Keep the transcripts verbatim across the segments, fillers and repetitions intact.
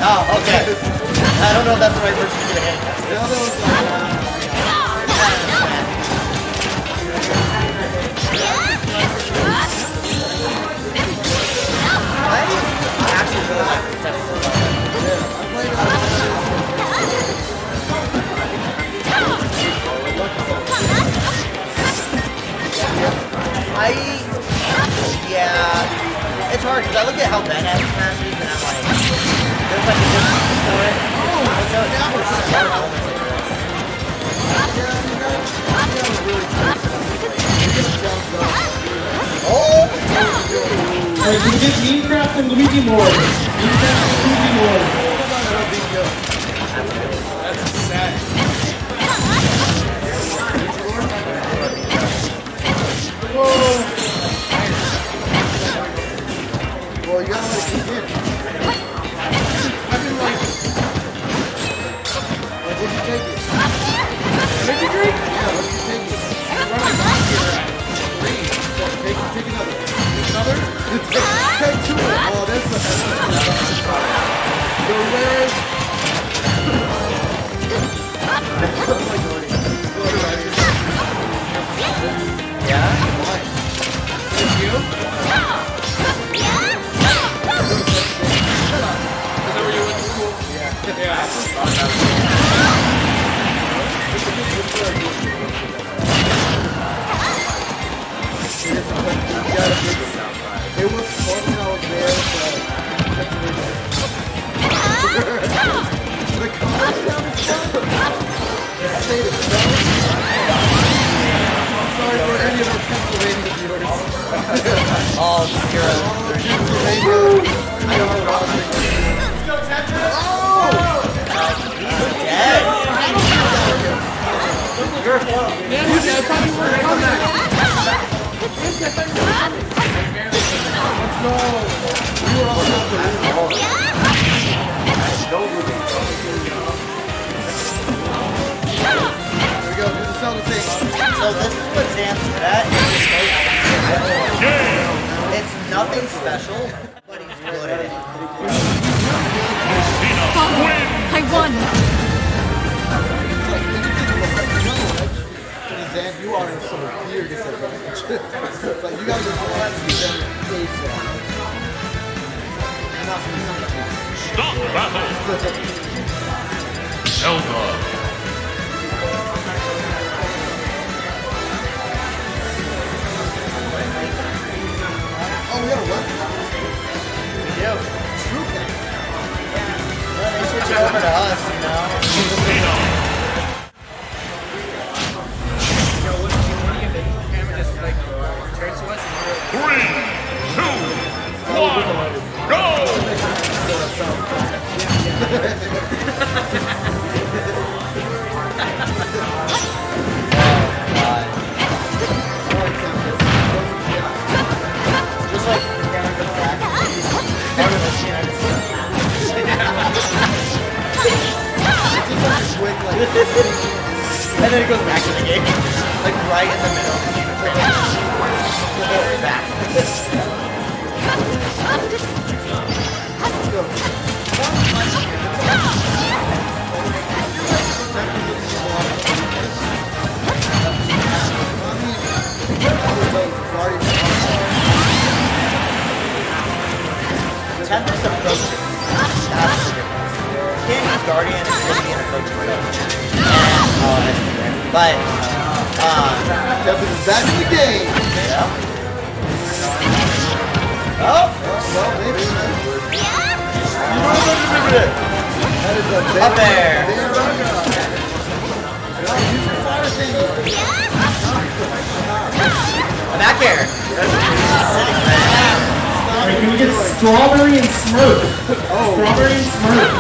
Oh, okay. I don't know if that's the right person to do a handicap. The other was like, uh, I actually really like the Tempest. yeah, I played uh, I, yeah, it's hard because I look at how Ben has smashes and I'm like, there's like a difference for it. Oh, so now it's just one element of it. Oh! Alright, can we get Minecraft and Luigi more? Minecraft and Luigi more. that's sad. Whoa! Well, you gotta let it keep in. I've been like, well, what'd you take it? Energy drink? Yeah, what did you take it? You're running on here at three, so take, take another. Another? Take, take two. Oh, that's the the rarest. Yeah? Thank you. Is that where you went to school? Yeah. Yeah. It was fun when I was there, but that's what it is. The college town is fun. The state is fun. I'm sorry for any of our Pennsylvania viewers. Oh, zero. Pennsylvania. I don't know what I was thinking. Let's go, Tempest! Oh! He's dead. You're a foil. Yeah, I thought you were coming back. Let's go. You were all about to win. There we go. This is Zelda thing. So this is what Sam's good at. It's nothing special, but he's good at it. I won! Zan, you are in some clear disadvantage. Like, you guys are going to be very ASAP. Stop the battle! Zelda! Oh, we got a weapon. We do. True thing. Well, they switch it over to us, you know. Three, two, one, go! Just like the camera goes back. Part of this United States. And then it goes back to the game. Like right in the middle. Back. Tempest approaching. That's the difference. You can't use Guardian and still be an approaching range. Oh, that's fair. But, uh... Tempest is back in the game! Yeah. Oh! Well, maybe. That is a Up there! Use your fire thing! I'm back here! Alright, can we get Strawberry and Smurf? Oh. Strawberry and Smurf.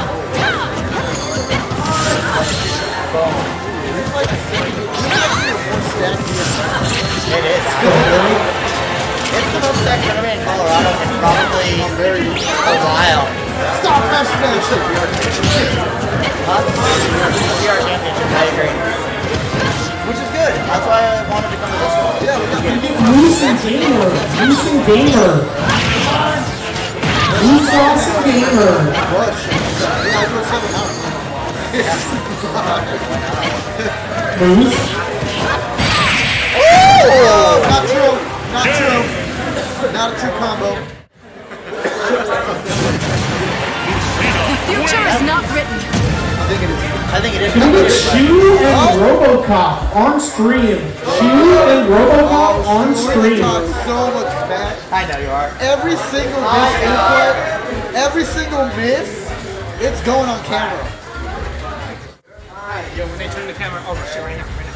It is. It's the most stacked tournament in Colorado in probably a while. Stop messing that shit! Huh? V R Championship, I agree. Which is good. That's why I wanted to come to this one. Yeah, we got Moose and Gamer. Moose and Gamer. That Sauce Gamer. Rush. Yeah, I go seven out. Moose. Oh, not true. Not true. Not a true combo. The future is not written. I think it is. I think it is. Can we get Shu and Robocop on stream? Shu and Robocop on We're gonna stream. talk so much smack. I know you are. Every single miss input, every single miss, it's going on camera. Yo, when they turn the camera over, shit right now. Right now.